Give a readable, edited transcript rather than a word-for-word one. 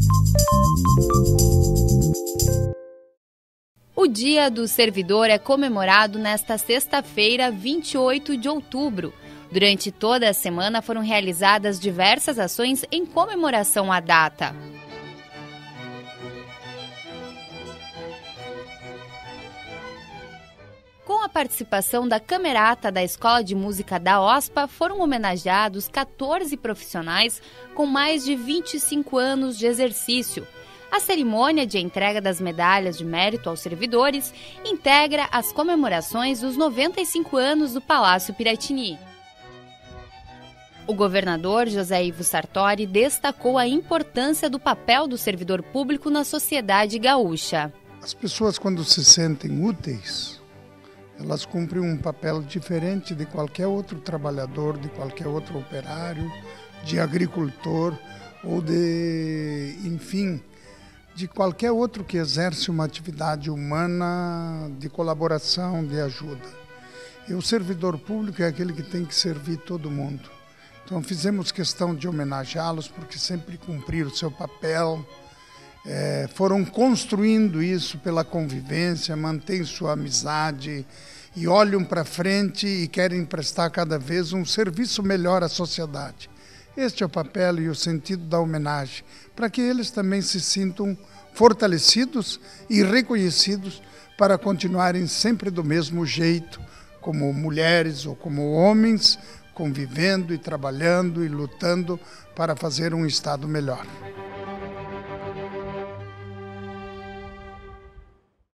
O Dia do Servidor é comemorado nesta sexta-feira, 28 de outubro. Durante toda a semana foram realizadas diversas ações em comemoração à data. Com a participação da Camerata da Escola de Música da OSPA, foram homenageados 14 profissionais com mais de 25 anos de exercício. A cerimônia de entrega das medalhas de mérito aos servidores integra as comemorações dos 95 anos do Palácio Piratini. O governador José Ivo Sartori destacou a importância do papel do servidor público na sociedade gaúcha. As pessoas, quando se sentem úteis, elas cumprem um papel diferente de qualquer outro trabalhador, de qualquer outro operário, de agricultor ou de qualquer outro que exerce uma atividade humana de colaboração, de ajuda. E o servidor público é aquele que tem que servir todo mundo. Então fizemos questão de homenageá-los porque sempre cumpriram o seu papel, foram construindo isso pela convivência, mantêm sua amizade e olham para frente e querem prestar cada vez um serviço melhor à sociedade. Este é o papel e o sentido da homenagem, para que eles também se sintam fortalecidos e reconhecidos para continuarem sempre do mesmo jeito, como mulheres ou como homens, convivendo e trabalhando e lutando para fazer um Estado melhor.